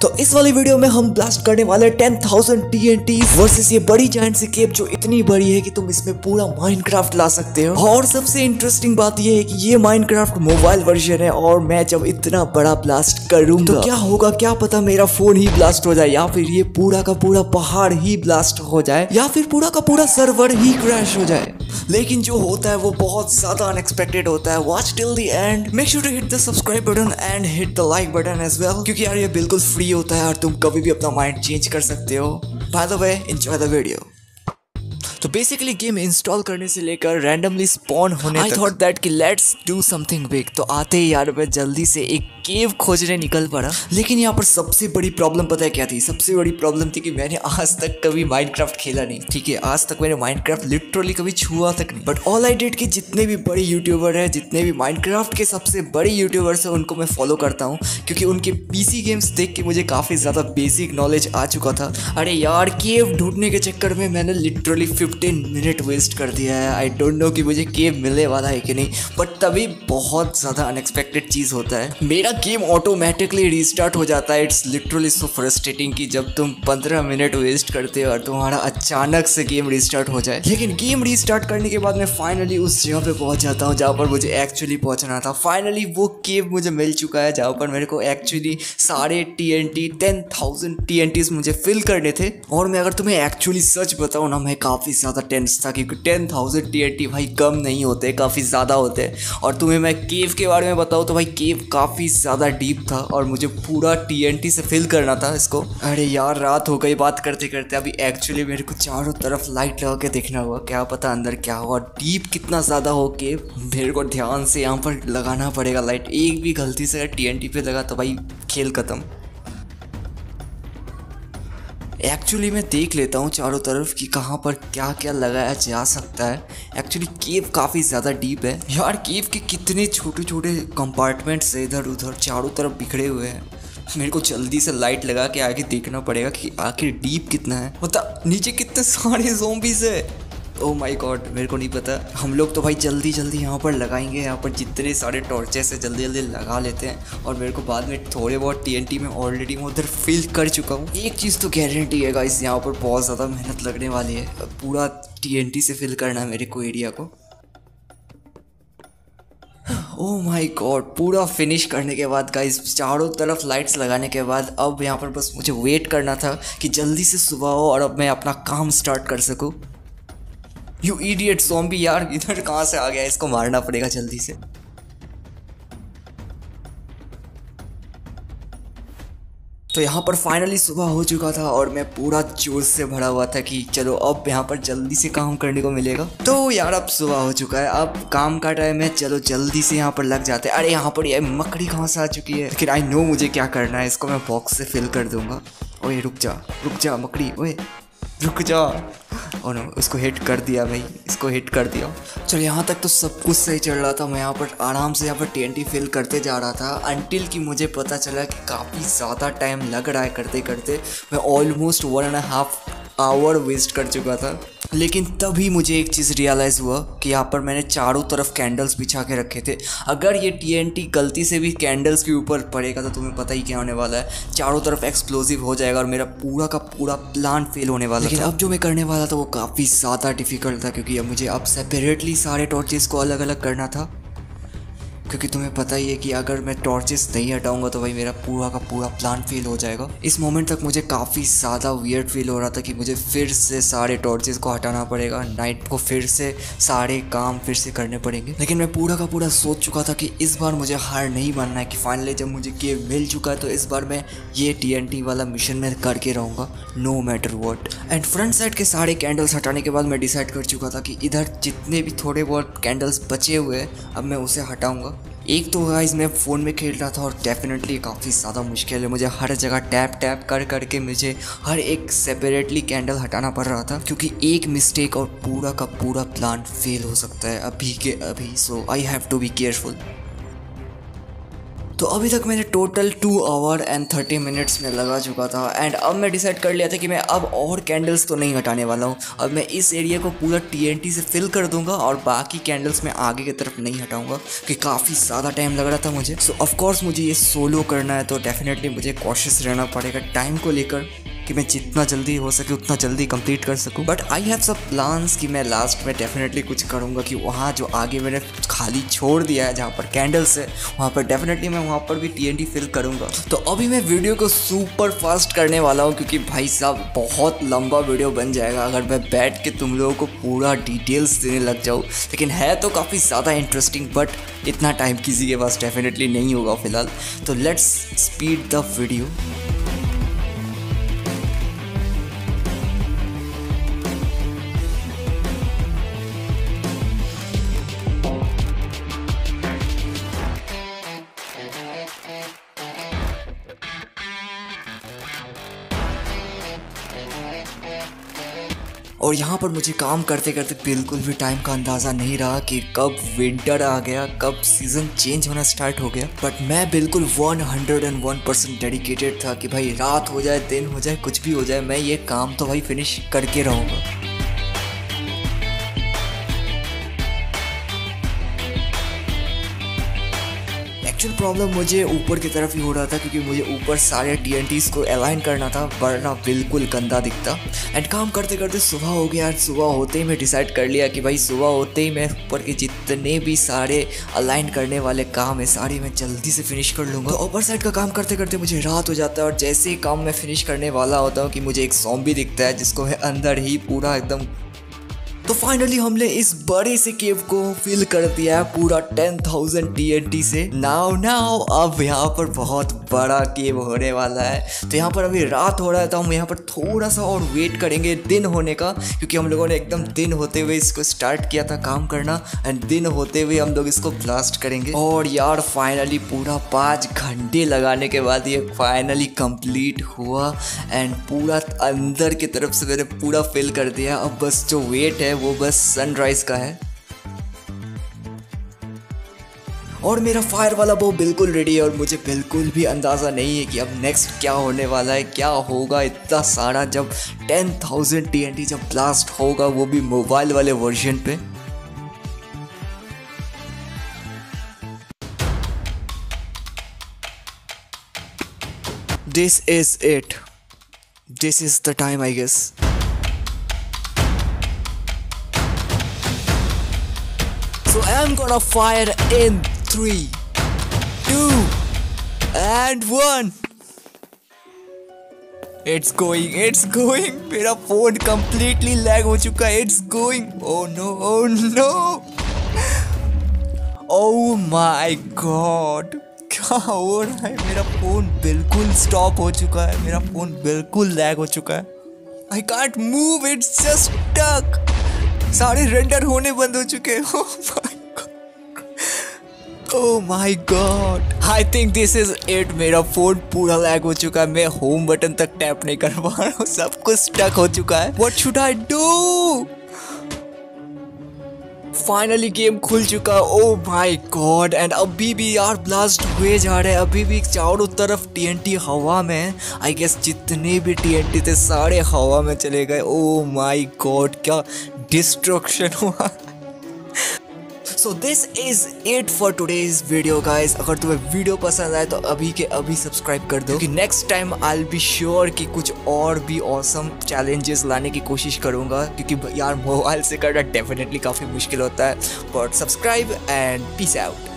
तो इस वाली वीडियो में हम ब्लास्ट करने वाले 10,000 TNT वर्सेस ये बड़ी जायंट सी केव जो इतनी बड़ी है कि तुम इसमें पूरा माइनक्राफ्ट ला सकते हो। और सबसे इंटरेस्टिंग बात ये है कि ये माइनक्राफ्ट मोबाइल वर्जन है और मैं जब इतना बड़ा ब्लास्ट करूंगा तो क्या होगा, क्या पता मेरा फोन ही ब्लास्ट हो जाए, या फिर ये पूरा का पूरा पहाड़ ही ब्लास्ट हो जाए, या फिर पूरा का पूरा सर्वर ही क्रैश हो जाए। लेकिन जो होता है वो बहुत ज्यादा अनएक्सपेक्टेड होता है। Watch till the end, make sure to hit the subscribe button and hit the like button as well, क्योंकि यार ये बिल्कुल फ्री होता है और तुम कभी भी अपना माइंड चेंज कर सकते हो। By the way, enjoy the video. तो बेसिकली गेम इंस्टॉल करने से लेकर रैंडमली स्पॉन होने तक आई थॉट दैट कि लेट्स डू समथिंग बिग। तो आते ही यार मैं जल्दी से एक केव खोजने निकल पड़ा। लेकिन यहाँ पर सबसे बड़ी प्रॉब्लम पता है क्या थी? सबसे बड़ी प्रॉब्लम थी कि मैंने आज तक कभी माइनक्राफ्ट खेला नहीं। ठीक है, आज तक मैंने माइनक्राफ्ट लिटरली कभी छुआ तक नहीं। बट ऑल आई डिड कि जितने भी बड़े यूट्यूबर है, जितने भी माइनक्राफ्ट के सबसे बड़े यूट्यूबर्स हैं, उनको मैं फॉलो करता हूँ क्योंकि उनके पीसी गेम्स देख के मुझे काफ़ी ज़्यादा बेसिक नॉलेज आ चुका था। अरे यार, केव ढूंढने के चक्कर में मैंने लिटरली 15 मिनट वेस्ट कर दिया है। आई डोंट नो कि मुझे केव मिलने वाला है कि नहीं, बट तभी बहुत ज़्यादा अनएक्सपेक्टेड चीज़ होता है, मेरा गेम ऑटोमेटिकली रीस्टार्ट हो जाता है। इट्स लिटरली सो फ्रस्ट्रेटिंग कि जब तुम 15 मिनट वेस्ट करते हो और तुम्हारा अचानक से गेम रीस्टार्ट हो जाए। लेकिन गेम रीस्टार्ट करने के बाद मैं फाइनली उस जगह पे पहुंच जाता हूं जहां पर मुझे एक्चुअली पहुंचना था। फाइनली वो केव मुझे मिल चुका है जहां पर मेरे को एक्चुअली सारे TNT 10,000 TNTs मुझे फिल करने थे। और मैं अगर तुम्हें एक्चुअली सच बताऊं ना, मैं काफ़ी ज़्यादा टेंस था क्योंकि 10,000 TNT भाई कम नहीं होते, काफ़ी ज़्यादा होते हैं। और तुम्हें मैं केव के बारे में बताऊँ तो भाई केव काफ़ी ज़्यादा डीप था और मुझे पूरा TNT से फिल करना था इसको। अरे यार, रात हो गई बात करते करते। अभी एक्चुअली मेरे को चारों तरफ लाइट लगा के देखना होगा, क्या पता अंदर क्या हो और डीप कितना ज़्यादा हो के मेरे को ध्यान से यहाँ पर लगाना पड़ेगा लाइट। एक भी गलती से अगर TNT पे लगा तो भाई खेल खत्म। एक्चुअली मैं देख लेता हूँ चारों तरफ कि कहाँ पर क्या क्या लगाया जा सकता है। एक्चुअली केव काफ़ी ज़्यादा डीप है यार। केव के कितने छोटे छोटे कंपार्टमेंट्स इधर उधर चारों तरफ बिखरे हुए हैं। मेरे को जल्दी से लाइट लगा के आगे देखना पड़ेगा कि आखिर डीप कितना है, मतलब नीचे कितने सारे ज़ॉम्बीज़ है। ओह माय गॉड, मेरे को नहीं पता। हम लोग तो भाई जल्दी जल्दी यहाँ पर लगाएंगे। यहाँ पर जितने सारे टॉर्चेस है जल्दी जल्दी लगा लेते हैं और मेरे को बाद में थोड़े बहुत TNT में ऑलरेडी मैं उधर फिल कर चुका हूँ। एक चीज़ तो गारंटी है गाइस, यहाँ पर बहुत ज़्यादा मेहनत लगने वाली है। पूरा TNT से फिल करना है मेरे को एरिया को। ओह माय गॉड, पूरा फिनिश करने के बाद गाइस, चारों तरफ लाइट्स लगाने के बाद अब यहाँ पर बस मुझे वेट करना था कि जल्दी से सुबह हो और अब मैं अपना काम स्टार्ट कर सकूँ। यू इडियट ज़ॉम्बी यार, इधर कहाँ से आ गया? इसको मारना पड़ेगा जल्दी से। तो यहाँ पर फाइनली सुबह हो चुका था और मैं पूरा जोश से भरा हुआ था कि चलो अब यहाँ पर जल्दी से काम करने को मिलेगा। तो यार अब सुबह हो चुका है, अब काम का टाइम है, चलो जल्दी से यहाँ पर लग जाते हैं। अरे यहाँ पर ये मकड़ी कहाँ से आ चुकी है? लेकिन आई नो मुझे क्या करना है, इसको मैं बॉक्स से फिल कर दूंगा। ओए रुक जा मकड़ी, ओए रुक जा। और उसको हिट कर दिया भाई, इसको हिट कर दिया। चलो यहाँ तक तो सब कुछ सही चल रहा था। मैं यहाँ पर आराम से यहाँ पर TNT फिल करते जा रहा था अनटिल कि मुझे पता चला कि काफ़ी ज़्यादा टाइम लग रहा है करते करते। मैं ऑलमोस्ट 1.5 आवर वेस्ट कर चुका था। लेकिन तभी मुझे एक चीज़ रियलाइज़ हुआ कि यहाँ पर मैंने चारों तरफ कैंडल्स बिछा के रखे थे। अगर ये TNT गलती से भी कैंडल्स के ऊपर पड़ेगा तो तुम्हें पता ही क्या होने वाला है, चारों तरफ एक्सप्लोजिव हो जाएगा और मेरा पूरा का पूरा प्लान फेल होने वाला। लेकिन अब जो मैं करने वाला था वो काफ़ी ज़्यादा डिफ़िकल्ट था क्योंकि अब मुझे अब सेपरेटली सारे टॉर्चेस को अलग अलग करना था। क्योंकि तुम्हें पता ही है कि अगर मैं टॉर्चेस नहीं हटाऊंगा तो भाई मेरा पूरा का पूरा प्लान फेल हो जाएगा। इस मोमेंट तक मुझे काफ़ी ज़्यादा वियर्ड फील हो रहा था कि मुझे फिर से सारे टॉर्चेस को हटाना पड़ेगा, नाइट को फिर से सारे काम फिर से करने पड़ेंगे। लेकिन मैं पूरा का पूरा सोच चुका था कि इस बार मुझे हार नहीं मानना है, कि फाइनली जब मुझे केव मिल चुका है तो इस बार मैं ये TNT वाला मिशन में करके रहूँगा no matter what. And front side के सारे कैंडल्स हटाने के बाद मैं डिसाइड कर चुका था कि इधर जितने भी थोड़े बहुत कैंडल्स बचे हुए हैं अब मैं उसे हटाऊँगा। एक तो गाइस मैं फ़ोन में खेल रहा था और डेफिनेटली काफ़ी ज़्यादा मुश्किल है, मुझे हर जगह टैप कर करके मुझे हर एक सेपरेटली कैंडल हटाना पड़ रहा था क्योंकि एक मिस्टेक और पूरा का पूरा प्लान फेल हो सकता है अभी के अभी। So I have to be careful. तो अभी तक मैंने टोटल 2 आवर एंड 30 मिनट्स में लगा चुका था एंड अब मैं डिसाइड कर लिया था कि मैं अब और कैंडल्स तो नहीं हटाने वाला हूँ। अब मैं इस एरिया को पूरा TNT से फिल कर दूंगा और बाकी कैंडल्स मैं आगे की तरफ नहीं हटाऊंगा कि काफ़ी ज़्यादा टाइम लग रहा था मुझे। सो ऑफकोर्स मुझे ये सोलो करना है तो डेफिनेटली मुझे कॉशियस रहना पड़ेगा टाइम को लेकर कि मैं जितना जल्दी हो सके उतना जल्दी कंप्लीट कर सकूं। बट आई हैव सब प्लान्स कि मैं लास्ट में डेफिनेटली कुछ करूंगा कि वहाँ जो आगे मैंने खाली छोड़ दिया है जहाँ पर कैंडल्स है वहाँ पर डेफिनेटली मैं वहाँ पर भी TNT फिल करूंगा। तो अभी मैं वीडियो को सुपर फास्ट करने वाला हूँ क्योंकि भाई साहब बहुत लंबा वीडियो बन जाएगा अगर मैं बैठ के तुम लोगों को पूरा डिटेल्स देने लग जाऊँ। लेकिन है तो काफ़ी ज़्यादा इंटरेस्टिंग बट इतना टाइम किसी के पास डेफिनेटली नहीं होगा फिलहाल। तो लेट्स स्पीड द वीडियो। और यहाँ पर मुझे काम करते करते बिल्कुल भी टाइम का अंदाज़ा नहीं रहा कि कब विंटर आ गया, कब सीज़न चेंज होना स्टार्ट हो गया। बट मैं बिल्कुल 101% डेडिकेटेड था कि भाई रात हो जाए दिन हो जाए कुछ भी हो जाए मैं ये काम तो भाई फिनिश करके रहूँगा। एक्चुअल प्रॉब्लम मुझे ऊपर की तरफ ही हो रहा था क्योंकि मुझे ऊपर सारे TNTs को अलाइन करना था वरना बिल्कुल गंदा दिखता। एंड काम करते करते सुबह हो गया। सुबह होते ही मैं डिसाइड कर लिया कि भाई सुबह होते ही मैं ऊपर के जितने भी सारे अलाइन करने वाले काम है सारे मैं जल्दी से फिनिश कर लूँगा। तो ऊपर साइड का काम करते करते मुझे रात हो जाता है और जैसे ही काम मैं फिनिश करने वाला होता हूँ कि मुझे एक ज़ॉम्बी दिखता है जिसको मैं अंदर ही पूरा एकदम। तो फाइनली हमने इस बड़े से केव को फिल कर दिया है पूरा 10,000 TNT से। नाउ अब यहाँ पर बहुत बड़ा केव होने वाला है। तो यहाँ पर अभी रात हो रहा है तो हम यहाँ पर थोड़ा सा और वेट करेंगे दिन होने का क्योंकि हम लोगों ने एकदम दिन होते हुए इसको स्टार्ट किया था काम करना एंड दिन होते हुए हम लोग इसको ब्लास्ट करेंगे। और यार फाइनली पूरा 5 घंटे लगाने के बाद ये फाइनली कंप्लीट हुआ एंड पूरा अंदर की तरफ से मैंने पूरा फिल कर दिया। अब बस जो वेट है वो बस सनराइज का है। और मेरा फायर वाला बो बिल्कुल रेडी है और मुझे बिल्कुल भी अंदाज़ा नहीं है कि अब नेक्स्ट क्या होने वाला है, क्या होगा इतना सारा जब 10,000 TNT जब ब्लास्ट होगा वो भी मोबाइल वाले वर्जन पे। This is it. This is the time, I guess. So I'm gonna fire in 3, 2, and 1. It's going. मेरा फोन completely lag हो चुका है. It's going. Oh no. Oh my God. क्या हो रहा है? मेरा फोन बिल्कुल स्टॉप हो चुका है. मेरा फोन बिल्कुल लैग हो चुका है. I can't move. It's just stuck. सारे रेंडर होने बंद हो चुके हैं. Oh my God. I think this is it. मेरा फोन पूरा लैग हो चुका है. मैं होम बटन तक टैप नहीं कर पा रहा हूँ. सब कुछ स्टक हो चुका है. What should I do? Finally game खुल चुका. ओ माई गॉड. एंड अभी भी यार ब्लास्ट हुए जा रहे हैं. अभी भी चारों तरफ TNT हवा में. आई गेस जितने भी TNT थे सारे हवा में चले गए. ओ माई गॉड क्या डिस्ट्रक्शन हुआ. So this is it for today's video guys. अगर तुम्हें वीडियो पसंद आए तो अभी के अभी सब्सक्राइब कर दो कि next time I will be sure कि कुछ और भी ऑसम चैलेंजेस लाने की कोशिश करूंगा क्योंकि यार मोबाइल से करना डेफिनेटली काफ़ी मुश्किल होता है. But subscribe and peace out.